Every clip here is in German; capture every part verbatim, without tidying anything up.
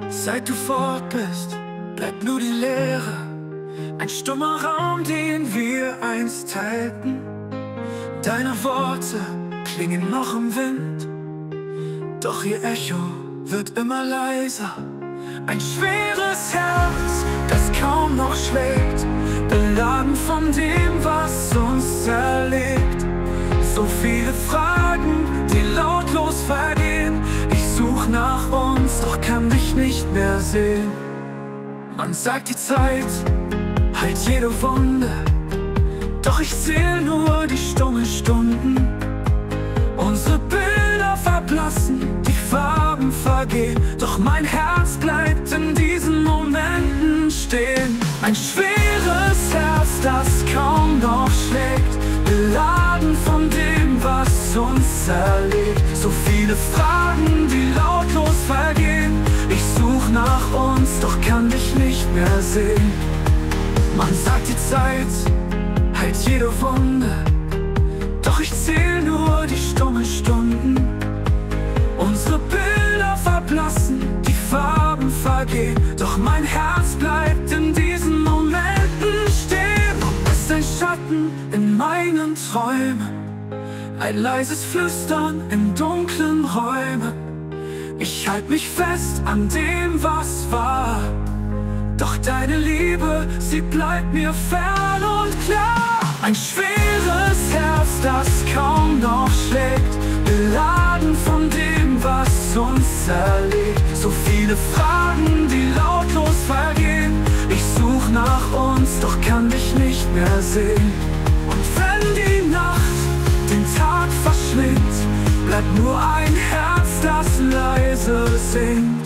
Seit du fort bist, bleibt nur die Leere, ein stummer Raum, den wir einst teilten. Deine Worte klingen noch im Wind, doch ihr Echo wird immer leiser. Ein schweres Herz, das kaum noch schlägt, beladen von dem, was uns zerlegt. So viele Fragen, die lautlos vergehen. Ich such nach uns, doch kann dich nicht mehr sehen. Man sagt, die Zeit heilt jede Wunde, doch ich zähl nur die stummen Stunden. Unsere Bilder verblassen, die Farben vergehen, doch mein Herz bleibt in diesen Momenten stehen. Ein schweres Herz, das kaum noch schlägt, beladen von dem, was uns zerlegt. So viele Fragen, die lautlos vergehen. Ich such nach uns, doch kann dich nicht mehr sehen. Man sagt, die Zeit heilt jede Wunde, doch ich zähl nur die stummen Stunden. Unsere Bilder verblassen, die Farben vergehen, doch mein Herz bleibt in diesen Momenten stehen. Du bist ein Schatten in meinen Träumen, ein leises Flüstern in dunklen Räumen. Ich halt mich fest an dem, was war, doch deine Liebe, sie bleibt mir fern und klar. Ein schweres Herz, das kaum noch schlägt, beladen von dem, was uns zerlegt. So viele Fragen, die lautlos vergehen. Ich such nach uns, doch kann dich nicht mehr sehen. Und wenn die Nacht den Tag verschlingt, bleibt nur ein Herz, das leise singt.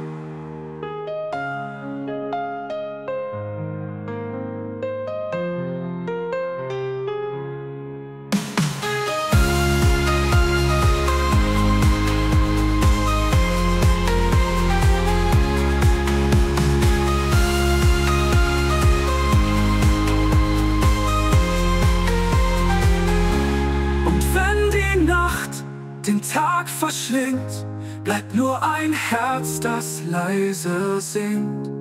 Den Tag verschlingt, bleibt nur ein Herz, das leise singt.